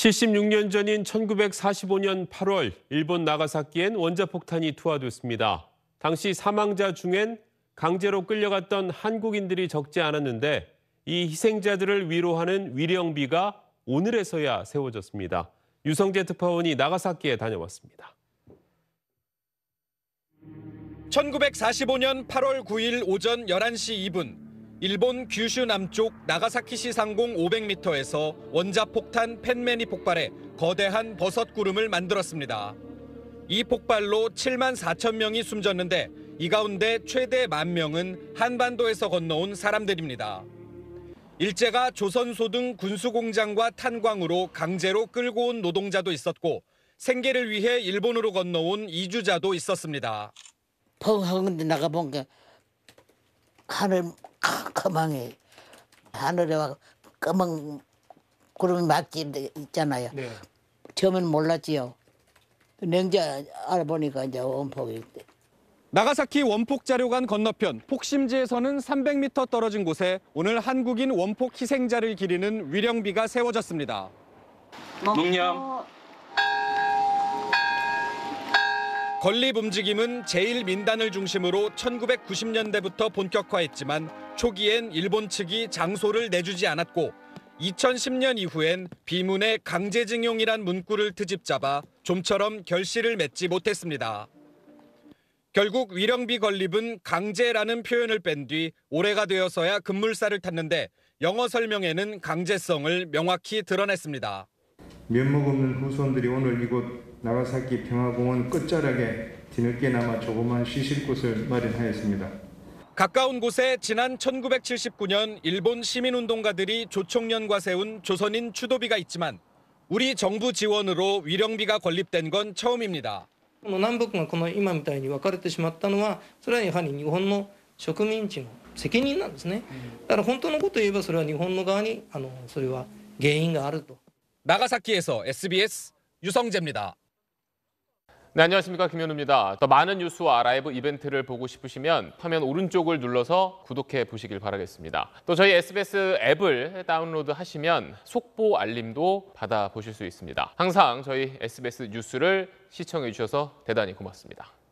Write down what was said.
76년 전인 1945년 8월 일본 나가사키엔 원자폭탄이 투하됐습니다. 당시 사망자 중엔 강제로 끌려갔던 한국인들이 적지 않았는데 이 희생자들을 위로하는 위령비가 오늘에서야 세워졌습니다. 유성재 특파원이 나가사키에 다녀왔습니다. 1945년 8월 9일 오전 11시 2분 일본 규슈 남쪽 나가사키시 상공 500m에서 원자폭탄 펜맨이 폭발해 거대한 버섯 구름을 만들었습니다. 이 폭발로 7만 4천 명이 숨졌는데 이 가운데 최대 10,000명은 한반도에서 건너온 사람들입니다. 일제가 조선소 등 군수공장과 탄광으로 강제로 끌고 온 노동자도 있었고 생계를 위해 일본으로 건너온 이주자도 있었습니다. 펑하는데 나가보니까 하늘 컴컴하게 하늘에 와 검은 구름이 막지 있잖아요. 네. 처음에는 몰랐지요. 냉자 알아보니까 이제 원폭이. 나가사키 원폭 자료관 건너편 폭심지에서는 300m 떨어진 곳에 오늘 한국인 원폭 희생자를 기리는 위령비가 세워졌습니다. 농념. 건립 움직임은 제1민단을 중심으로 1990년대부터 본격화했지만 초기엔 일본 측이 장소를 내주지 않았고 2010년 이후엔 비문의 강제징용이란 문구를 트집잡아 좀처럼 결실을 맺지 못했습니다. 결국 위령비 건립은 강제라는 표현을 뺀 뒤 올해가 되어서야 급물살을 탔는데 영어 설명에는 강제성을 명확히 드러냈습니다. 면목 없는 후손들이 오늘 이곳 나가사키 평화공원 끝자락에 뒤늦게나마 조그만 쉬실 곳을 마련하였습니다. 가까운 곳에 지난 1979년 일본 시민운동가들이 조총련과 세운 조선인 추도비가 있지만 우리 정부 지원으로 위령비가 건립된 건 처음입니다. 南北がこの今みたいに分かれてしまったのは、それはやはり日本の植民地の責任なんですね。だから本当のことを言えばそれは日本の側にそれは原因があると。 나가사키에서 SBS 유성재입니다. 네, 안녕하십니까. 김현우입니다. 더 많은 뉴스와 라이브 이벤트를 보고 싶으시면 화면 오른쪽을 눌러서 구독해 보시길 바라겠습니다. 또 저희 SBS 앱을 다운로드 하시면 속보 알림도 받아보실 수 있습니다. 항상 저희 SBS 뉴스를 시청해 주셔서 대단히 고맙습니다.